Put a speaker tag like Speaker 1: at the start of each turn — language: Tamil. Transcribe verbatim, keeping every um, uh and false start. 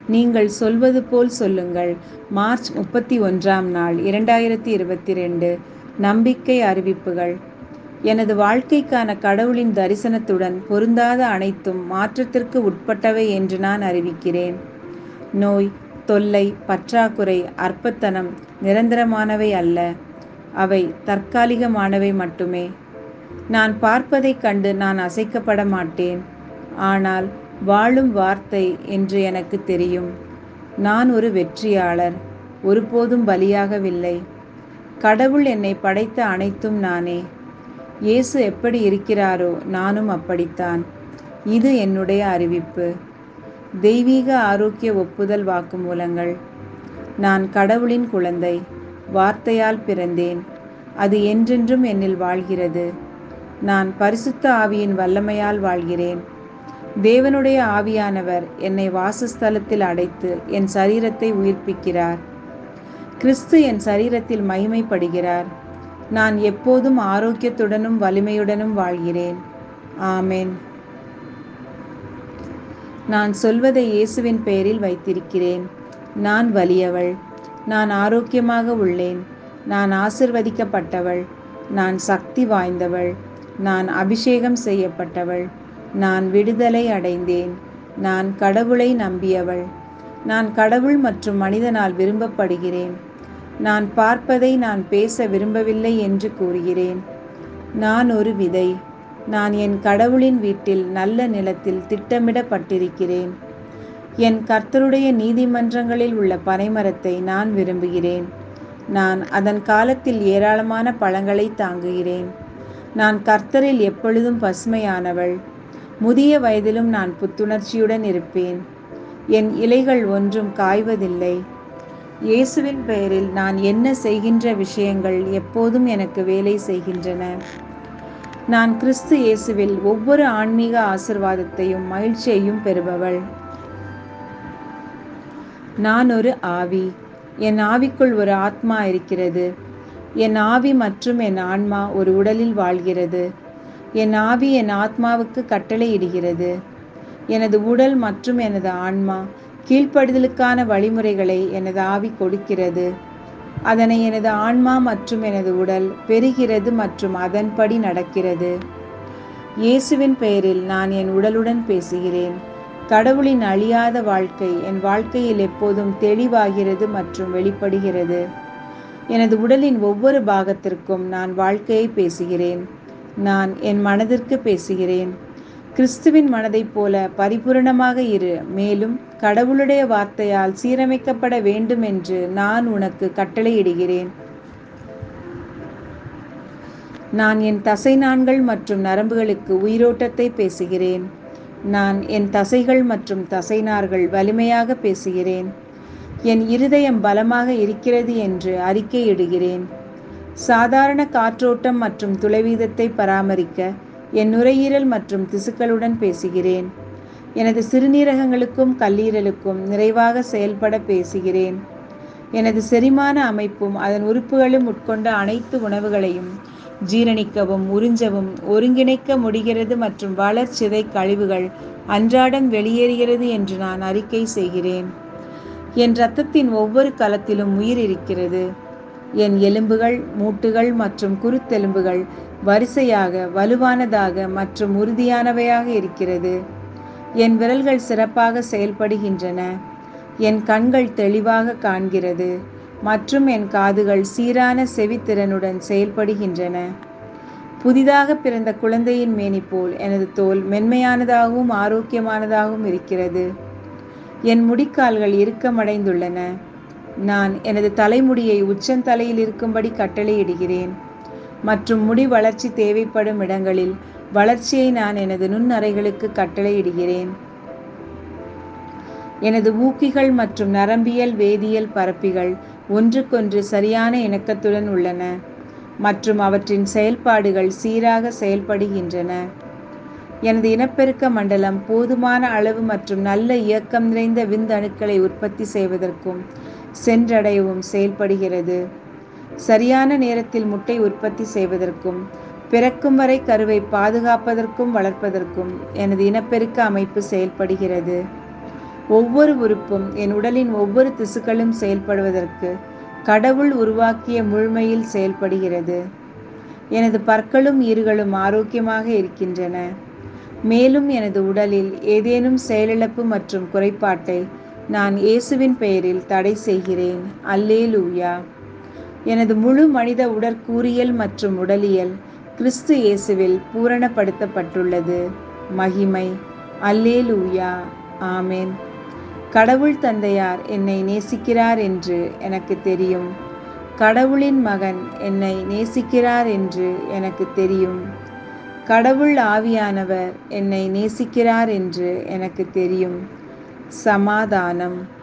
Speaker 1: நீங்கள் சொல்வது போல் சொல்லுங்கள். மார்ச் முப்பத்தி ஒன்றாம் நாள் இரண்டாயிரத்தி இருபத்தி ரெண்டு. நம்பிக்கை அறிவிப்புகள். எனது வாழ்க்கைக்கான கடவுளின் தரிசனத்துடன் பொருந்தாத அனைத்தும் மாற்றத்திற்கு உட்பட்டவை என்று நான் அறிவிக்கிறேன். நோய், தொல்லை, பற்றாக்குறை, அற்பத்தனம் நிரந்தரமானவை அல்ல. அவை தற்காலிகமானவை மட்டுமே. நான் பார்ப்பதைக் கண்டு நான் அசைக்கப்பட மாட்டேன். ஆனால் வாழும் வார்த்தை என்று எனக்கு தெரியும். நான் ஒரு வெற்றியாளர், ஒருபோதும் பலியாகவில்லை. கடவுள் என்னை படைத்த அனைத்தும் நானே. இயேசு எப்படி இருக்கிறாரோ நானும் அப்படித்தான். இது என்னுடைய அறிவிப்பு. தெய்வீக ஆரோக்கிய ஒப்புதல் வாக்குமூலங்கள். நான் கடவுளின் குழந்தை. வார்த்தையால் பிறந்தேன். அது என்றென்றும் என்னில் வாழ்கிறது. நான் பரிசுத்த ஆவியின் வல்லமையால் வாழ்கிறேன். தேவனுடைய ஆவியானவர் என்னை வாசஸ்தலத்தில் அடைத்து என் சரீரத்தை உயிர்ப்பிக்கிறார். கிறிஸ்து என் சரீரத்தில் மகிமைப்படுகிறார். நான் எப்போதும் ஆரோக்கியத்துடனும் வலிமையுடனும் வாழ்கிறேன். ஆமென். நான் சொல்வதை இயேசுவின் பெயரில் வைத்திருக்கிறேன். நான் வலியவள். நான் ஆரோக்கியமாக உள்ளேன். நான் ஆசிர்வதிக்கப்பட்டவள். நான் சக்தி வாய்ந்தவள். நான் அபிஷேகம் செய்யப்பட்டவள். நான் விடுதலை அடைந்தேன். நான் கடவுளை நம்பியவள். நான் கடவுள் மற்றும் மனிதனால் விரும்பப்படுகிறேன். நான் பார்ப்பதை நான் பேச விரும்பவில்லை என்று கூறுகிறேன். நான் ஒரு விதை. நான் என் கடவுளின் வீட்டில் நல்ல நிலத்தில் திட்டமிடப்பட்டிருக்கிறேன். என் கர்த்தருடைய நீதிமன்றங்களில் உள்ள பனைமரத்தை நான் விரும்புகிறேன். நான் அதன் காலத்தில் ஏராளமான பழங்களை தாங்குகிறேன். நான் கர்த்தரில் எப்பொழுதும் பசுமையானவள். முதிய வயதிலும் நான் புத்துணர்ச்சியுடன் இருப்பேன். என் இலைகள் ஒன்றும் காய்வதில்லை. இயேசுவின் பெயரில் நான் என்ன செய்கின்ற விஷயங்கள் எப்போதும் எனக்கு வேலை செய்கின்றன. நான் கிறிஸ்து இயேசுவில் ஒவ்வொரு ஆன்மீக ஆசீர்வாதத்தையும் மகிழ்ச்சியையும் பெறுபவள். நான் ஒரு ஆவி. என் ஆவிக்குள் ஒரு ஆத்மா இருக்கிறது. என் ஆவி மற்றும் என் ஆன்மா ஒரு உடலில் வாழ்கிறது. என் ஆவி என் ஆத்மாவுக்கு கட்டளையிடுகிறது. எனது உடல் மற்றும் எனது ஆன்மா கீழ்ப்படுதலுக்கான வழிமுறைகளை எனது ஆவி கொடுக்கிறது. அதனை எனது ஆன்மா மற்றும் எனது உடல் பெறுகிறது மற்றும் அதன்படி நடக்கிறது. இயேசுவின் பெயரில் நான் என் உடலுடன் பேசுகிறேன். கடவுளின் அழியாத வாழ்க்கை என் வாழ்க்கையில் எப்போதும் தெளிவாகிறது மற்றும் வெளிப்படுகிறது. எனது உடலின் ஒவ்வொரு பாகத்திற்கும் நான் வாழ்க்கையை பேசுகிறேன். நான் என் மனதிற்கு பேசுகிறேன். கிறிஸ்துவின் மனதைப் போல பரிபூரணமாக இரு. மேலும் கடவுளுடைய வார்த்தையால் சீரமைக்கப்பட வேண்டும் என்று நான் உனக்கு கட்டளையிடுகிறேன். நான் என் தசைநாண்கள் மற்றும் நரம்புகளுக்கு உயிரோட்டத்தை பேசுகிறேன். நான் என் தசைகள் மற்றும் தசைநார்கள் வலிமையாக பேசுகிறேன். என் இருதயம் பலமாக இருக்கிறது என்று அறிக்கையிடுகிறேன். சாதாரண காற்றோட்டம் மற்றும் துளைவீதத்தை பராமரிக்க என் நுரையீரல் மற்றும் திசுக்களுடன் பேசுகிறேன். எனது சிறுநீரகங்களுக்கும் கல்லீரலுக்கும் நிறைவாக செயல்பட பேசுகிறேன். எனது செரிமான அமைப்பும் அதன் உறுப்புகளும் உட்கொண்ட அனைத்து உணவுகளையும் ஜீரணிக்கவும் உறிஞ்சவும் ஒருங்கிணைக்க முடிகிறது மற்றும் வளர்ச்சிதை கழிவுகள் அன்றாடம் வெளியேறுகிறது என்று நான் அறிக்கை செய்கிறேன். என் இரத்தத்தின் ஒவ்வொரு கலத்திலும் உயிர் இருக்கிறது. என் எலும்புகள், மூட்டுகள் மற்றும் குருத்தெலும்புகள் வரிசையாக வலுவானதாக மற்றும் உறுதியானவையாக இருக்கிறது. என் விரல்கள் சிறப்பாக செயல்படுகின்றன. என் கண்கள் தெளிவாக காண்கிறது மற்றும் என் காதுகள் சீரான செவித்திறனுடன் செயல்படுகின்றன. புதிதாக பிறந்த குழந்தையின் மேனி போல் எனது தோல் மென்மையானதாகவும் ஆரோக்கியமானதாகவும் இருக்கிறது. என் முடிக்கால்கள் இறுக்கமடைந்துள்ளன. நான் எனது தலைமுடியை உச்சந்தலையில் இருக்கும்படி கட்டளையிடுகிறேன் மற்றும் முடி வளர்ச்சி தேவைப்படும் இடங்களில் வளர்ச்சியை நான் எனது நுண்ணறைகளுக்கு கட்டளையிடுகிறேன். எனது ஊக்கிகள் மற்றும் நரம்பியல் வேதியியல் பரப்பிகள் ஒன்றுக்கொன்று சரியான இணக்கத்துடன் உள்ளன மற்றும் அவற்றின் செயல்பாடுகள் சீராக செயல்படுகின்றன. எனது இனப்பெருக்க மண்டலம் போதுமான அளவு மற்றும் நல்ல இயக்கம் நிறைந்த விந்தணுக்களை உற்பத்தி செய்வதற்கும் சென்றடையவும் செயல்படுகிறது. சரியான நேரத்தில் முட்டை உற்பத்தி செய்வதற்கும் பிறக்கும் வரை கருவை பாதுகாப்பதற்கும் வளர்ப்பதற்கும் எனது இனப்பெருக்க அமைப்பு செயல்படுகிறது. ஒவ்வொரு உறுப்பும் என் உடலின் ஒவ்வொரு திசுக்களும் செயல்படுவதற்கு கடவுள் உருவாக்கிய முழுமையில் செயல்படுகிறது. எனது பற்களும் ஈறுகளும் ஆரோக்கியமாக இருக்கின்றன. மேலும் எனது உடலில் ஏதேனும் செயலிழப்பு மற்றும் குறைபாட்டை நான் இயேசுவின் பெயரில் தடை செய்கிறேன். அல்லேலூயா. எனது முழு மனித உடற்கூறியல் மற்றும் உடலியல் கிறிஸ்து இயேசுவில் பூரணப்படுத்தப்பட்டுள்ளது. மகிமை. அல்லேலூயா. ஆமென். கடவுள் தந்தையார் என்னை நேசிக்கிறார் என்று எனக்கு தெரியும். கடவுளின் மகன் என்னை நேசிக்கிறார் என்று எனக்கு தெரியும். கடவுள் ஆவியானவர் என்னை நேசிக்கிறார் என்று எனக்கு தெரியும். சமாதானம்.